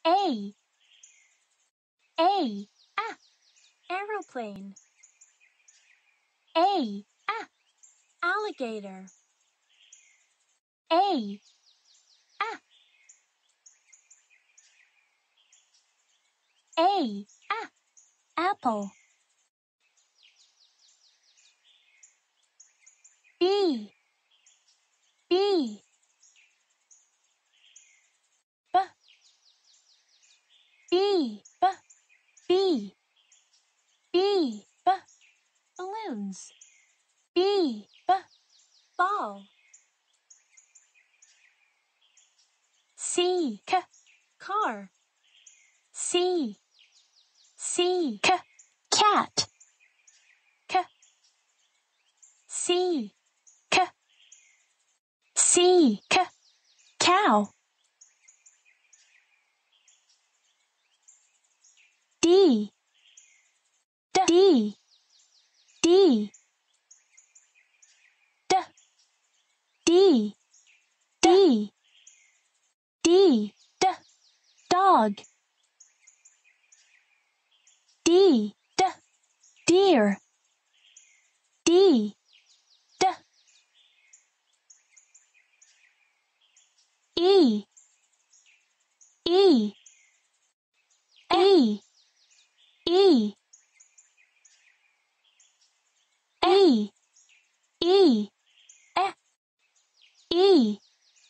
A. A. Ah. Aeroplane. A. Ah. Alligator. A. Ah. A. Ah. Apple. B. B. B. B. B. B. B. B. Balloons. B. B. Ball. C. C. Car. C. C. C. Cat. C. C. C. C. C. Cow. D. D. D. D. D. D. D. D. Dog. D. D. Deer. D. D. E. E. E. E. E. E. E.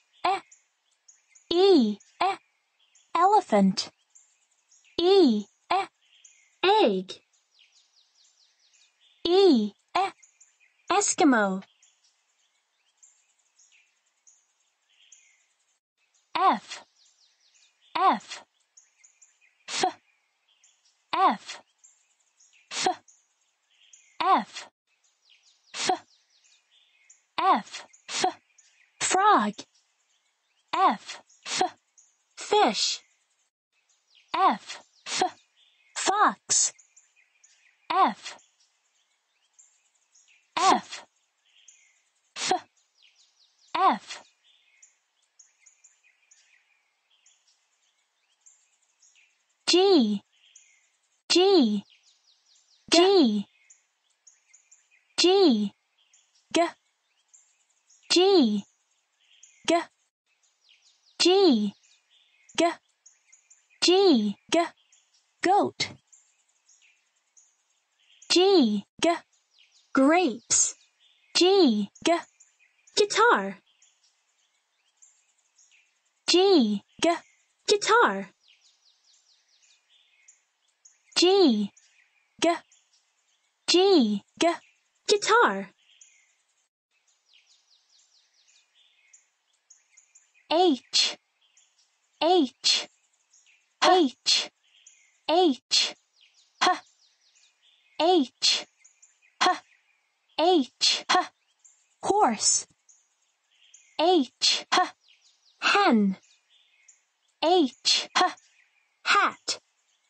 E. Elephant. E. Egg. E. Eskimo. F. F. F. F. F. F. F. F. F. Frog. F. F. Fish. F. F. Fox. F. F. F. F. G. G. G. G. G. G. G. G. G. G. G. Goat. G. G. Grapes. G. G. Guitar. G. G. Guitar. G. G. G. G. Guitar. H. H. H. H. H. H. H. H. H. Horse. H. H. Hen. H. H. Hat.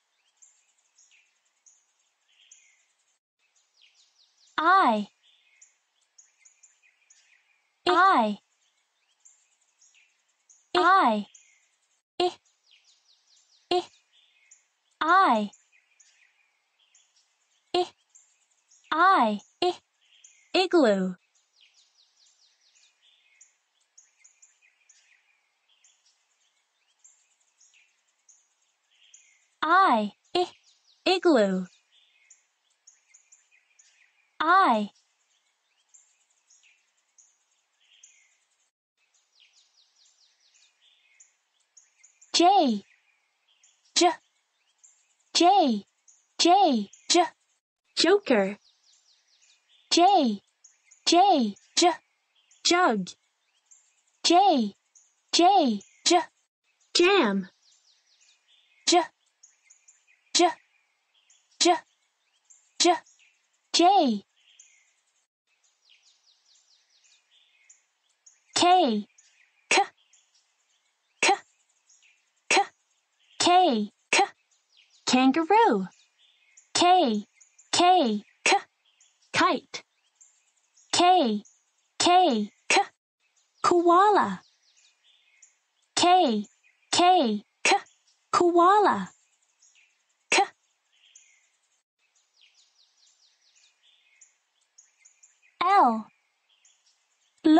I. I. I. I. I. I. I. I. I. Igloo. I. I. Igloo. I. J. J. J. J. J. Joker. J. J. J. Jug. J. J. J. Jam. J. J. J. J. J. K. K. K. K. K. K. Kangaroo. K. K. K. Kite. K. K. K. Koala. K. K. K. koala. K. L. L.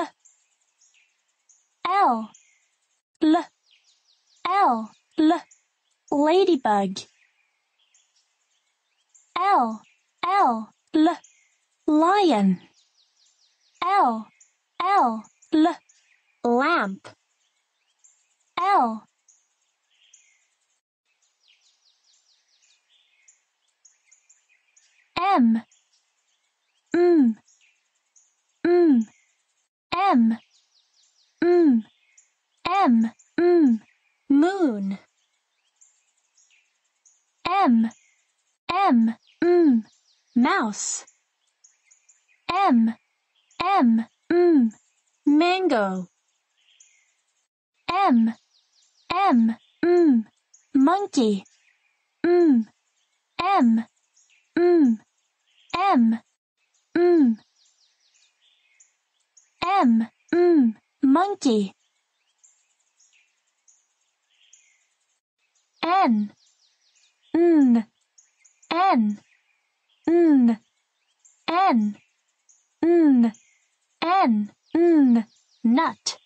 L. L. L. L. Ladybug. L. L. L. Lion. L. L. L. Lamp. L. M. M. M. M. M. M. M. Moon. M. M. M. Mouse. M. M. M. Mango. M. M. M. Monkey. M. M. M. M. M. M. M. Monkey. N. N. N. N. N. N. N. N. Nut.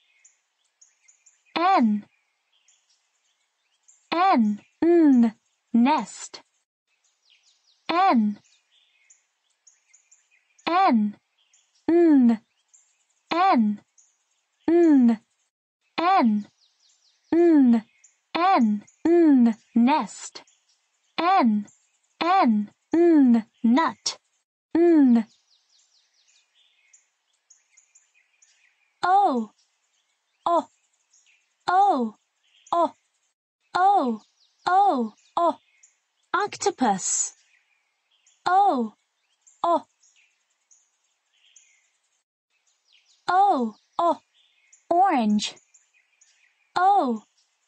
N. N. N. Nest. N. N. N. N. N. N. N. N. N. Nest. N. N. N. Nut. N. O. O. O. O. O. O. O. Octopus. O. O. O. O. Orange. O.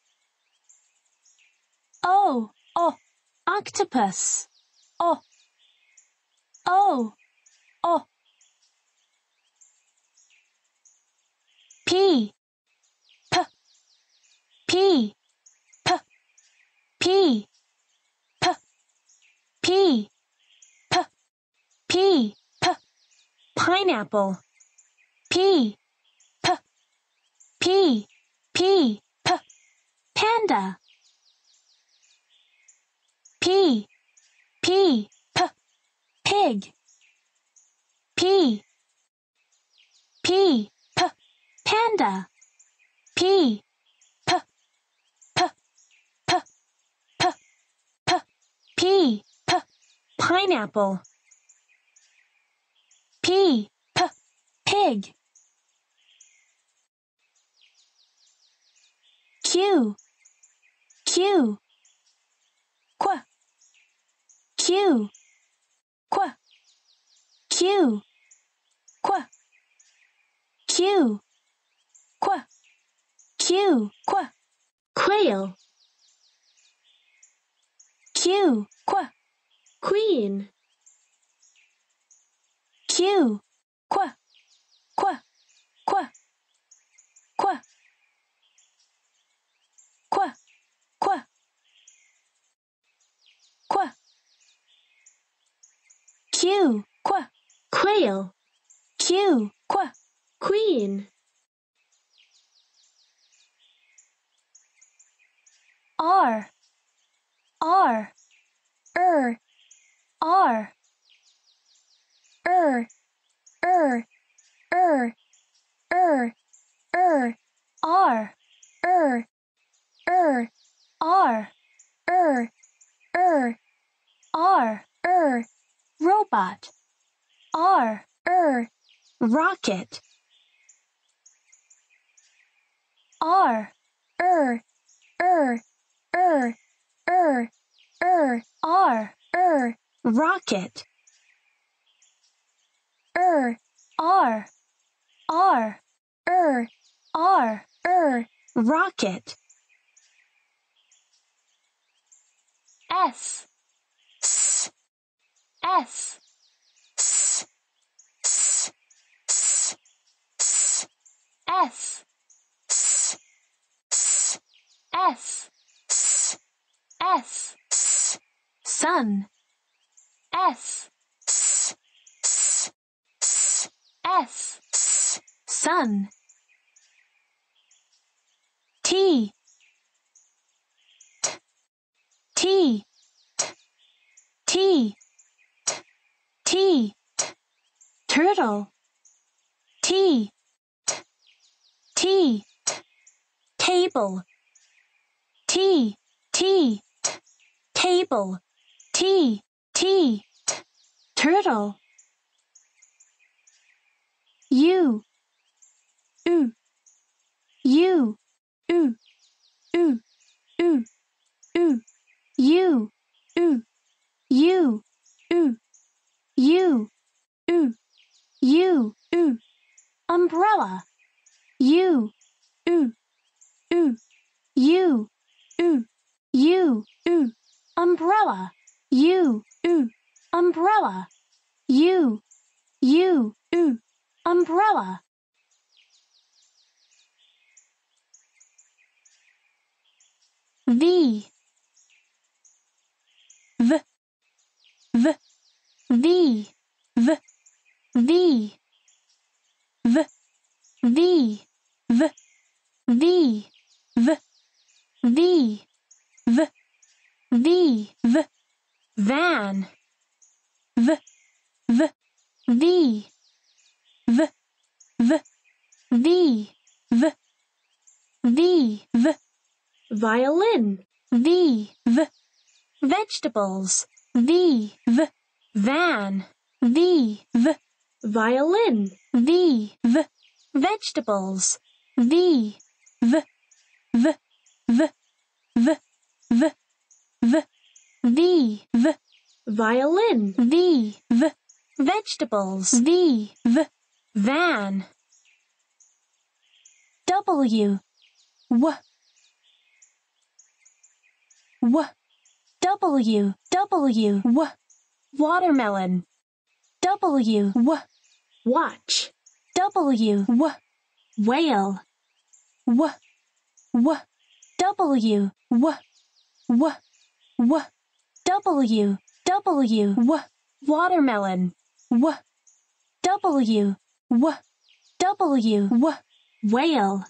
O. O. Octopus. O. O. O. P. P. P. P. P. P. P. P. P. P. Pineapple. P. P. P. P. P. Panda. P. P. P. Pig. P. P. P. Panda. P. P. P. P. P. P. P. P. Pineapple. P. P. Pig. Q. Q. Qu. Q. Qu. Q. Qu. Q. Qu. Q. Qu. Quail. Q. Qu. Queen. Q. Qu. Qu. Qu. Qu. Qu. Qu. Qu. Q. Qu. Quail. Q. Qu. Queen. R. R. R. R. R. R. R. R. R. R. R. R. R. R. R. R. R. Robot. R. R. Rocket. R. R. R. R. R. R. R. R. Rocket. R. R. R. R. R. R. Rocket. S. S. S. S. S. S. S. S. S. S. S. S. S, S, sun. S, S, S, S, S, S, sun. T, T, T, T, turtle. T, T, table. T, T, table. T, T, turtle. U, U, U, U, U, U, U, U, U, U, U, U, U, U, U, umbrella. U, U, U, U, U, U, U, umbrella. U, U, umbrella. U, U, U, umbrella. V, V, V, V, V, V, V, V, V, V, V, V, V, V, V, van. V, V, V, V, V, V, V, V, V, violin. V, V, vegetables. V, V, van. V, V, violin. V, V, vegetables. V, V, V, V, V, V, V, V, V, violin. V, V, vegetables. V, V, van. W, W, W, W, W, W, watermelon. W, W, watch. W, W, whale. W, W, W, W, W, W, W, W, W, watermelon. W, W, W, W, W, whale.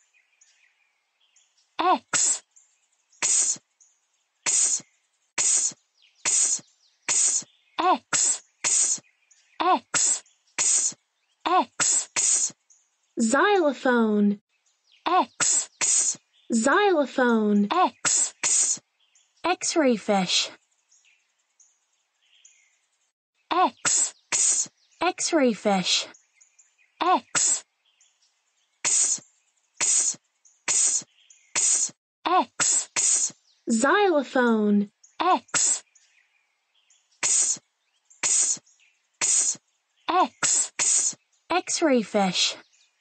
X, X, X, X, X, X, X, X, X, X, X, X, xylophone. X, X, xylophone. X, X, X-ray fish. X, X, X-ray fish. X, X, X, X, X, X, X, xylophone. X, X, X, X, X, X, X-ray fish.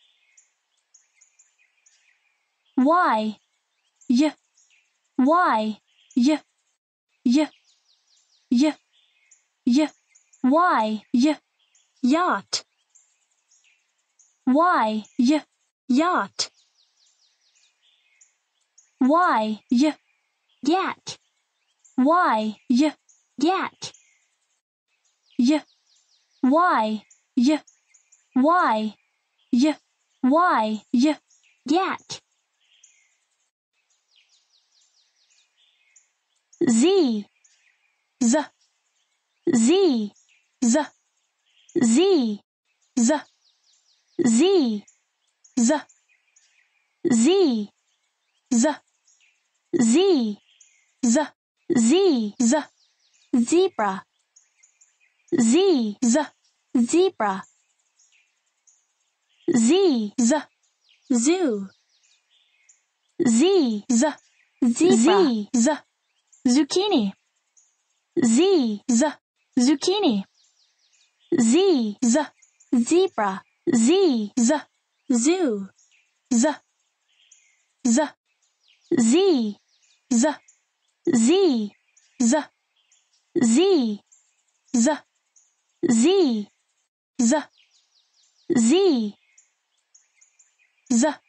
Y, Y, Y, Y, Y, Y, Y, Y, Y, yacht. Y, Y, yacht. Y, Y, gat. Y, Y, gat. Y, Y, Y, Y, Y, Y, Y, gat. Z, Z, Z, Z, Z, Z, Z, Z, Z, Z, Z, Z, Z, Z, zebra. Z, Z, zebra. Z, Z, zoo. Z, Z, zebra. Z, Z, zucchini. Z, Z, zucchini. Z, Z, zebra. Z, Z, zoo. Z, Z, Z, Z, Z, Z, Z, Z, Z, Z, Z, Z,